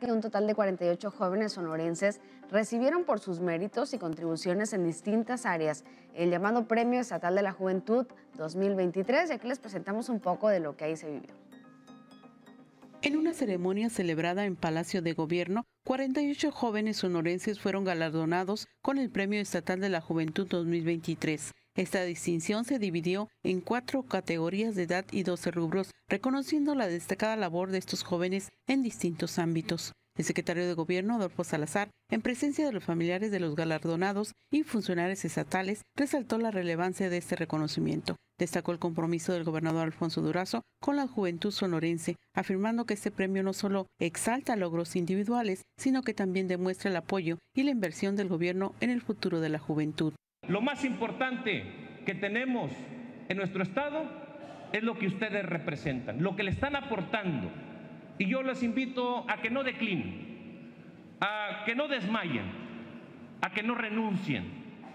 que un total de 48 jóvenes sonorenses recibieron por sus méritos y contribuciones en distintas áreas el llamado Premio Estatal de la Juventud 2023, y aquí les presentamos un poco de lo que ahí se vivió. En una ceremonia celebrada en Palacio de Gobierno, 48 jóvenes sonorenses fueron galardonados con el Premio Estatal de la Juventud 2023. Esta distinción se dividió en 4 categorías de edad y 12 rubros, reconociendo la destacada labor de estos jóvenes en distintos ámbitos. El secretario de Gobierno, Adolfo Salazar, en presencia de los familiares de los galardonados y funcionarios estatales, resaltó la relevancia de este reconocimiento. Destacó el compromiso del gobernador Alfonso Durazo con la juventud sonorense, afirmando que este premio no solo exalta logros individuales, sino que también demuestra el apoyo y la inversión del gobierno en el futuro de la juventud. Lo más importante que tenemos en nuestro estado es lo que ustedes representan, lo que le están aportando. Y yo les invito a que no declinen, a que no desmayen, a que no renuncien,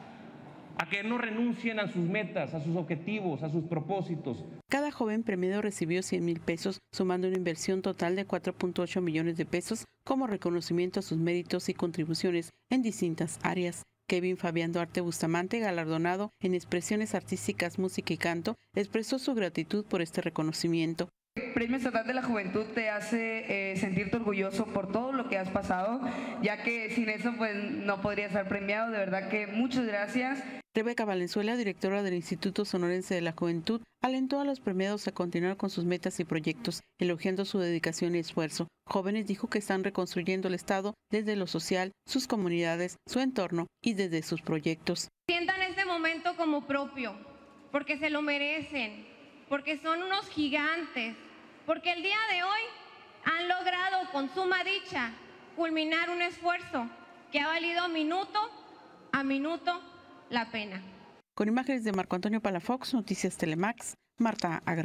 a sus metas, a sus objetivos, a sus propósitos. Cada joven premiado recibió 100,000 pesos, sumando una inversión total de 4.8 millones de pesos como reconocimiento a sus méritos y contribuciones en distintas áreas. Kevin Fabián Duarte Bustamante, galardonado en expresiones artísticas, música y canto, expresó su gratitud por este reconocimiento. El Premio Estatal de la Juventud te hace sentirte orgulloso por todo lo que has pasado, ya que sin eso pues no podrías ser premiado. De verdad que muchas gracias. Rebeca Valenzuela, directora del Instituto Sonorense de la Juventud, alentó a los premiados a continuar con sus metas y proyectos, elogiando su dedicación y esfuerzo. Jóvenes dijo que están reconstruyendo el Estado desde lo social, sus comunidades, su entorno y desde sus proyectos. Sientan este momento como propio, porque se lo merecen, porque son unos gigantes, porque el día de hoy han logrado con suma dicha culminar un esfuerzo que ha valido minuto a minuto la pena. Con imágenes de Marco Antonio Palafox, Noticias Telemax, Marta Agra.